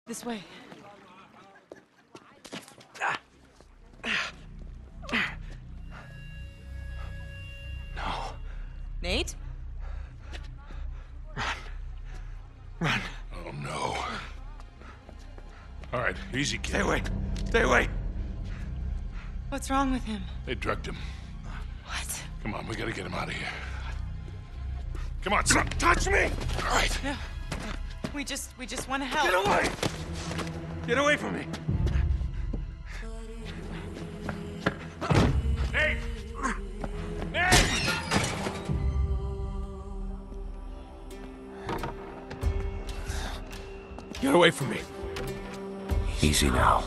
This way. No. Nate? Run. Oh, no. All right, easy, kid. Stay away. Stay away. What's wrong with him? They drugged him. What? Come on, we gotta get him out of here. Come on, son. Touch me! All right. No. We just want to help. Get away! Get away from me! Nate! Nate! Get away from me. Easy now.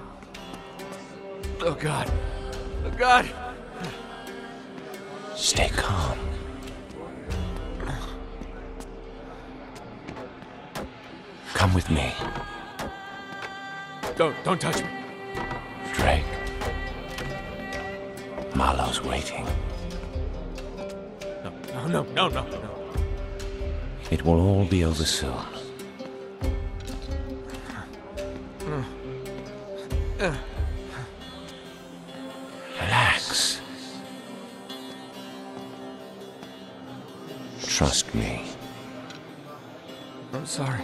Oh, God. Oh, God! Stay calm. Come with me. Don't touch me. Drake. Marlowe's waiting. No. It will all be over soon. Relax. Trust me. I'm sorry.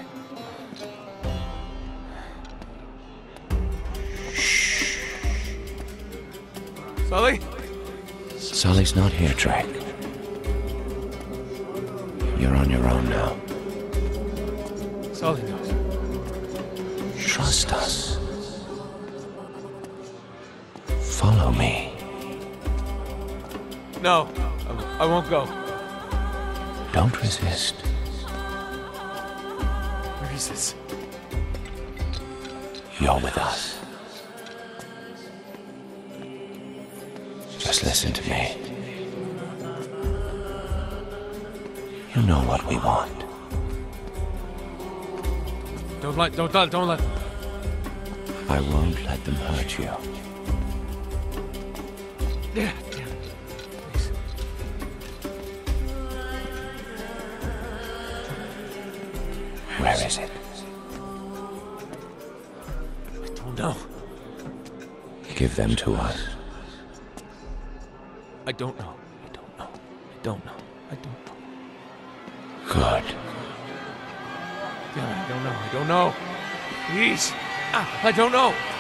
Sully? Sully's not here, Drake. You're on your own now. Sully knows. Trust us. Follow me. No, I won't go. Don't resist. Where is this? You're with us. Just listen to me. You know what we want. Don't let them. I won't let them hurt you. Yeah, damn it. Please. Where is it? I don't know. Give them to us. I don't know. Good. Yeah, I don't know. Please. I don't know.